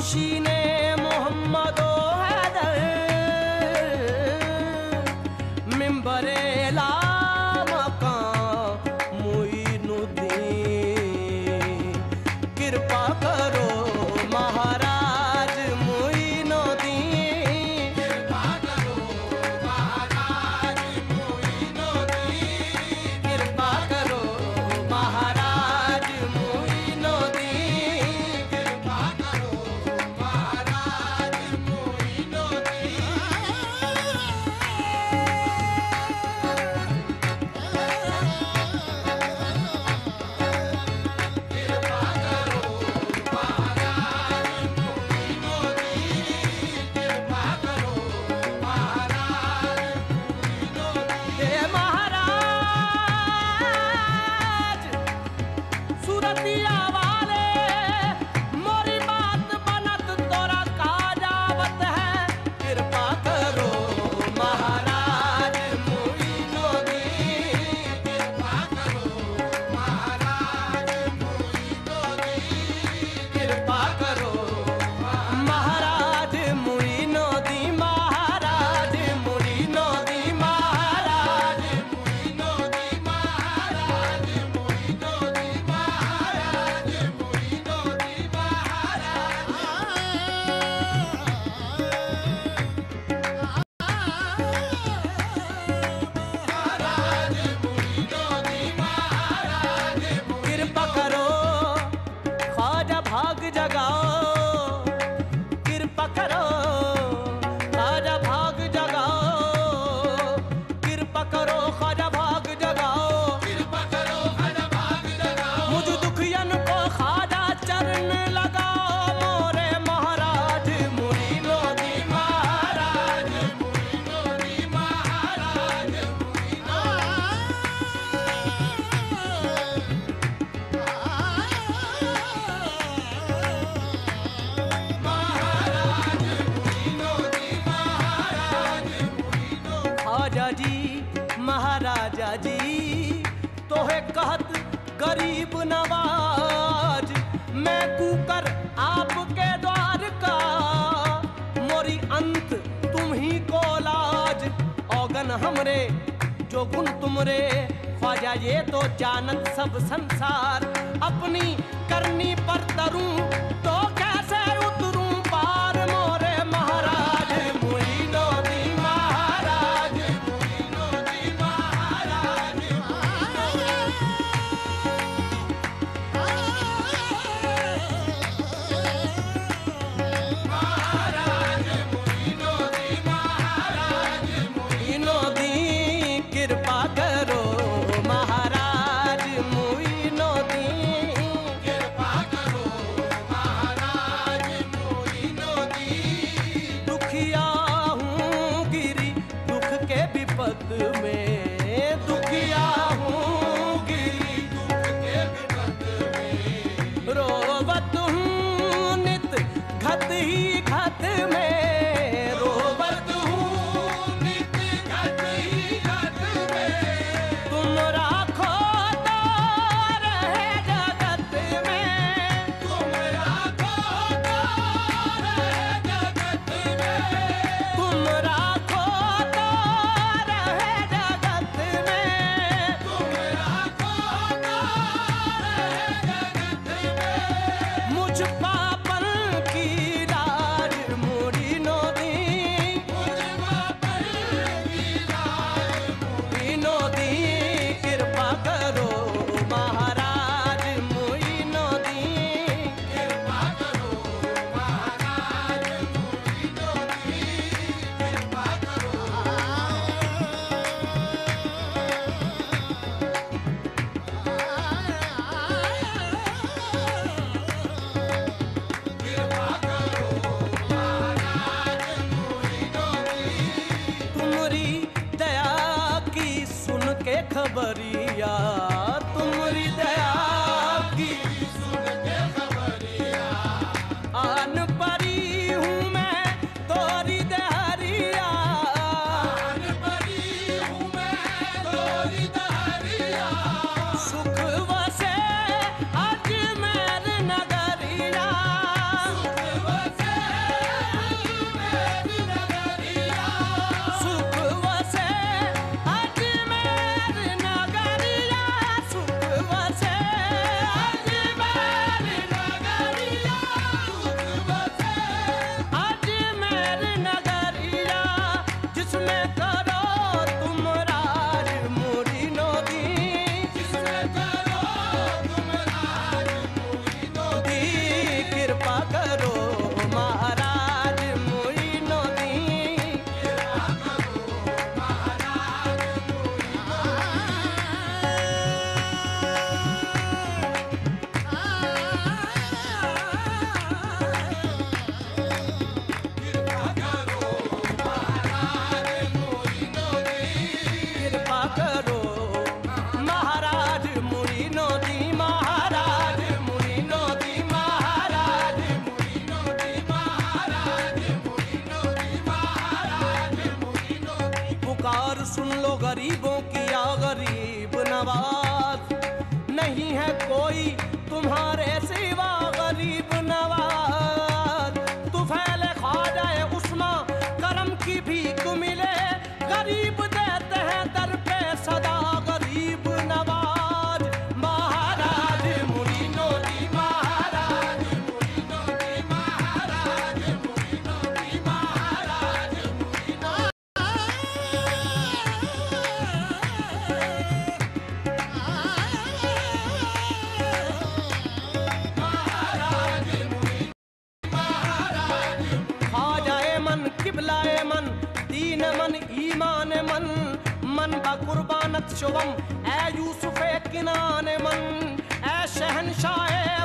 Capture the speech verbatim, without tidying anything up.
मुंशीने मोहम्मदो हैदर मिंबरे ला मकां मुईनुद्दीन कृपा करो महाराज मुईनुद्दीन कृपा करो महाराज मुईनुद्दीन कृपा करो महाराज मुईनुद्दीन कृपा करो महाराज हे महाराज सूरतिया वाले मोरी बात बनत तोरा काजावत है कृपा करो महाराज मुईनुद्दीन कृपा करो महाराज मुईनुद्दीन कृपा करो महाराज मुईनुद्दीन महाराज मुईनुद्दीन महाराज मुईनुद्दीन महाराज मुईनुद्दीन महाराज मुईनुद्दीन महाराज मुईनुद्दीन महाराज कृपा करो ख्वाजा भाग जगाओ कृपा करो ख्वाजा भाग जगाओ कृपा करो ख्वाजा भाग जगाओ कृपा करो ख्वाजा भाग जगाओ मुझ दुखियन को ख्वाजा चरण लगाओ मोरे महाराज मुईनुद्दीन महाराज मुईनुद्दीन महाराज ख्वाजा जी महाराजा जी तोहे कहत गरीब नवाज मैं कूकर आपके द्वार का मोरी अंत तुम ही को लाज औगन हमरे जो गुण तुमरे ख्वाजा ये तो जानत सब संसार अपनी करनी पर तरूं तो कैसे उतरूं पार मोरे महाराज मुईनुद्दीन महाराज मुईनुद्दीन महाराज महाराज मुईनुद्दीन महाराज मुईनुद्दीन कृपा करो महाराज मुईनुद्दीन कृपा करो महाराज मुईनुद्दीन दुखिया हूँ गिरी दुख के विपद में दुखिया हूँ गिरी दुख के विपद में रोवत हूँ नित घत ही घत में रोवत हूँ नित घत ही घत में तुम राखो तो रहे जगत में तुम राखो तो रहे जगत में तुम राखो तो रहे जगत गरीबों किया गरीब नवाज। नहीं है कोई तुम्हारे सिवा गरीब नवाज। तुफैल ख्वाजाए उस्मा करम की भीख मिले, गरीब देते हैं दर पे सदा गरीब नवाज। महाराज मुरीदों की, महाराज मुरीदों की, महाराज मुरीदों की, महाराज मुरीदों ख्वाजाए मन, किबलाए मन, दीन मन, ईमान मन, मन बा कुर्बानत शुवम, ए यूसुफ किनान मन, ए शहनशाह